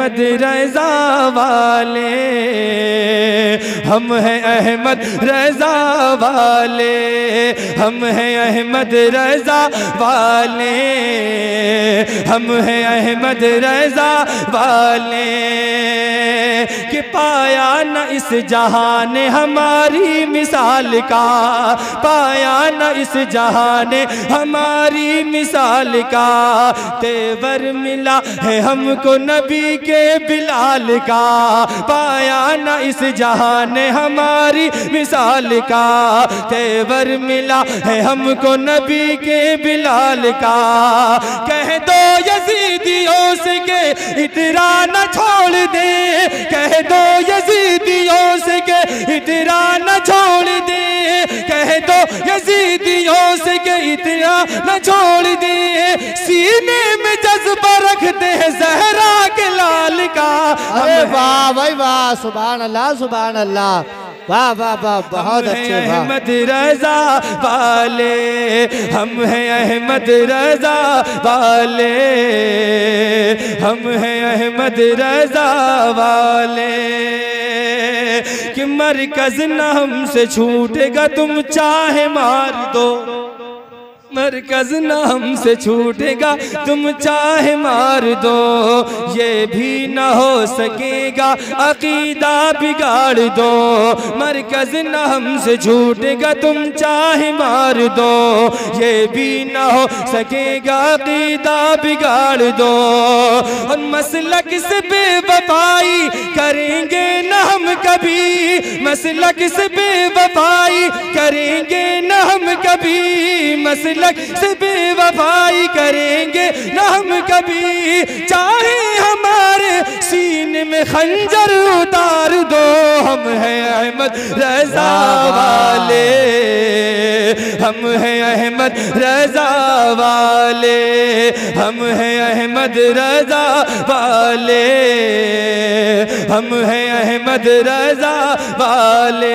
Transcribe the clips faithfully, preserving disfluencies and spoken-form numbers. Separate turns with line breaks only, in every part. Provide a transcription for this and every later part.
अहमद रजा वाले, हम हैं अहमद रजा वाले, हम हैं अहमद रजा वाले, हम हैं अहमद रजा वाले। कि पाया न इस जहां ने हमारी मिसाल का, पाया न इस जहां ने हमारी मिसाल का, तेवर मिला है हमको नबी के बिलाल का, पाया न इस जहां ने हमारी मिसाल का, तेवर मिला है हमको नबी के बिलाल का। कह दो यजीदियों से के इतरा न छोड़ दे, कह दो यजीदियों से के इतरा न छोड़ दे, कह दो यजीदियों से के इतरा न छोड़ दे, सीने में जज्बा रखते हैं ज़हरा के लाल का।
अरे वाह भाई वाह, सुभान अल्लाह सुभान अल्लाह, वाह वाह वाह, बहुत अच्छे।
अहमद रजा वाले, हम हैं अहमद रजा वाले, हम हैं अहमद रजा वाले। कि मरकज न हमसे छूटेगा तुम चाहे मार दो, मरकज न हमसे छूटेगा तुम चाहे मार दो, ये भी न हो सकेगा अकीदा बिगाड़ दो, मरकज न हमसे छूटेगा तुम चाहे मार दो, ये भी न हो सकेगा अकीदा बिगाड़ दो। और मसलक से बेवफाई करेंगे न हम कभी, मसलक से बेवफाई करेंगे न हम कभी, मसलक से बेवफाई करेंगे न हम कभी, चाहे हमारे सीने में खंजर उतार दो, हम हैं अहमद रजा वाले, हम हैं अहमद रजा वाले, हम हैं अहमद रजा वाले, हम हैं अहमद रजा वाले।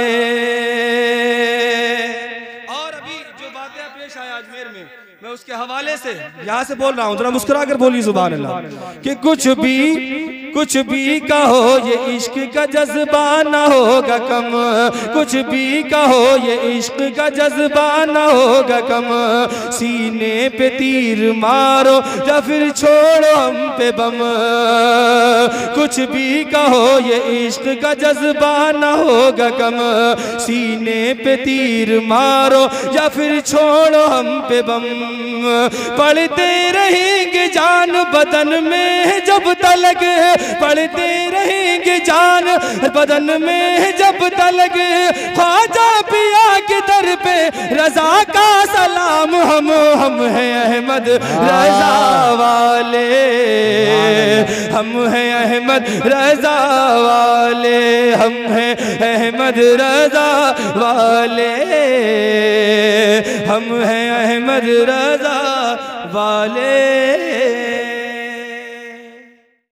मैं उसके हवाले से यहाँ से बोल रहा हूँ, जरा मुस्कुरा कर बोलिए सुभान अल्लाह। कि कुछ भी कुछ भी कहो ये इश्क का जज्बा ना होगा कम, कुछ भी कहो ये इश्क का जज्बा ना होगा कम, सीने पे तीर मारो या फिर छोड़ो हम पे बम, कुछ भी कहो ये इश्क का जज्बा ना होगा कम, सीने पे तीर मारो या फिर छोड़ो हम पे बम, पढ़ते रहेंगे जान बदन में जब तलक, पढ़ते रहेंगे जान बदन में जब तलक, ख्वाजा पिया के दर पे रजा का सलाम, हम हम हैं अहमद रजा वाले, हम हैं अहमद रजा वाले, हम हैं अहमद रजा वाले, हम हैं अहमद रजा वाले।